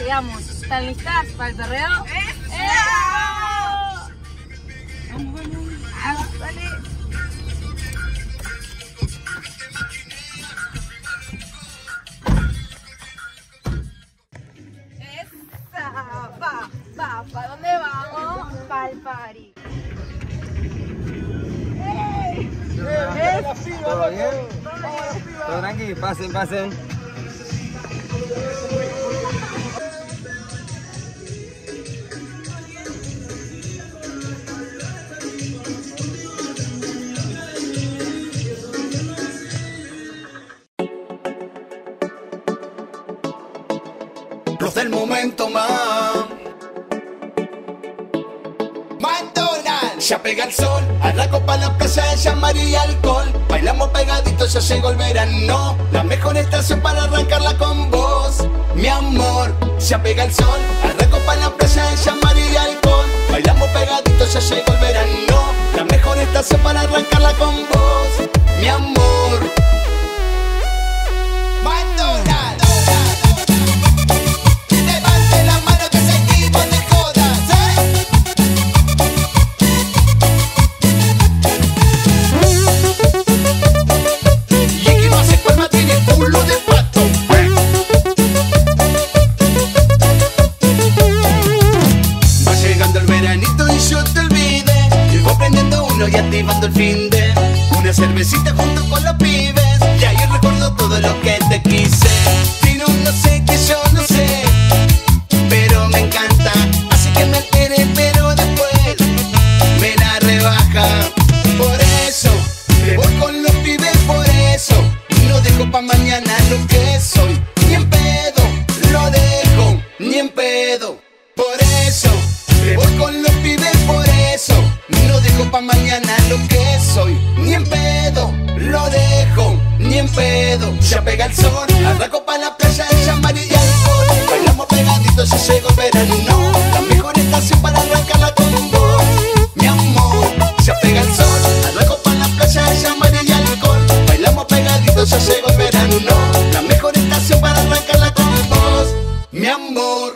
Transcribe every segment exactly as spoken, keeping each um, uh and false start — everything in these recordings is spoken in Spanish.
llegamos. ¿Están listas para el perreo? ¡Eh! ¡Vamos, vamos! ¡Vamos, dale! ¡Esa! ¡Va! ¡Va! ¿Para dónde vamos? ¡Para el party! ¡Ey! ¿Todo bien? ¿Todo tranqui? Pasen, pasen. Los del momento más. McDonald's. Ya pega el sol, arranco pa' la playa, ella María alcohol. Bailamos pegaditos, ya llegó el verano. La mejor estación para arrancarla con vos, mi amor. Ya pega el sol, arranco pa' la playa, ella María alcohol. Bailamos pegaditos, ya llegó el verano. La mejor estación para arrancarla con vos, mi amor. McDonald's. Y activando el fin de una cervecita junto con los pibes. Y ahí recuerdo todo lo que te quise. Tiene un no sé que yo no sé, pero me encanta. Así que me quiere, pero después me la rebaja. Por eso me voy con los pibes, por eso no dejo pa' mañana lo que soy. Ni en pedo lo dejo, ni en pedo. Por eso me voy con los pibes, por eso no dejo pa' mañana lo que soy. Ni en pedo lo dejo, ni en pedo. Ya pega el sol, arranco pa' la playa, ella María alcohol. Bailamos pegaditos, ya llegó el verano. La mejor estación para arrancarla con vos, mi amor. Ya pega el sol, arranco pa' la playa, ella María alcohol. Bailamos pegaditos, ya llegó el verano. La mejor estación para arrancarla con vos, mi amor.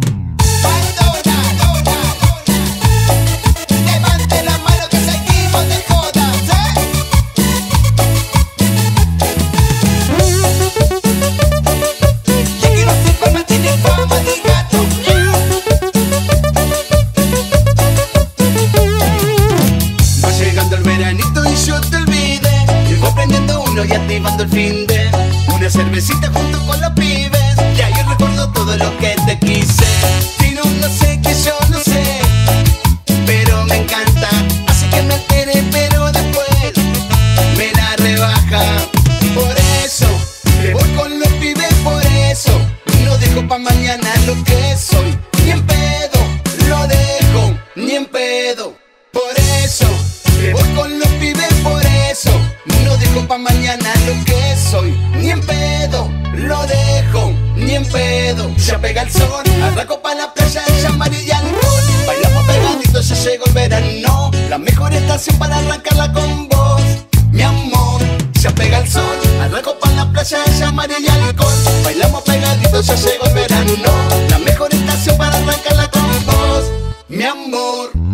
Y activando el fin de una cervecita junto con los pibes. Y ahí recuerdo todo lo que te quise. Tiene un no sé que yo no sé, pero me encanta. Así que me quiere, pero después me la rebaja. Por eso me voy con los pibes, por eso no dejo pa' mañana lo que soy. Ni en pedo lo dejo, ni en pedo. Por eso me voy con los pibes, por eso no dejo pa' mañana lo que soy. Ni en pedo lo dejo, ni en pedo. Ya pega el sol, arranco pa' la playa, ella María alcohol. Bailamos pegaditos, ya llegó el verano. La mejor estación para arrancarla con vos, mi amor. Ya pega el sol, arranco pa' la playa, ella María alcohol. Bailamos pegaditos, ya llegó el verano. La mejor estación para arrancarla con vos, mi amor.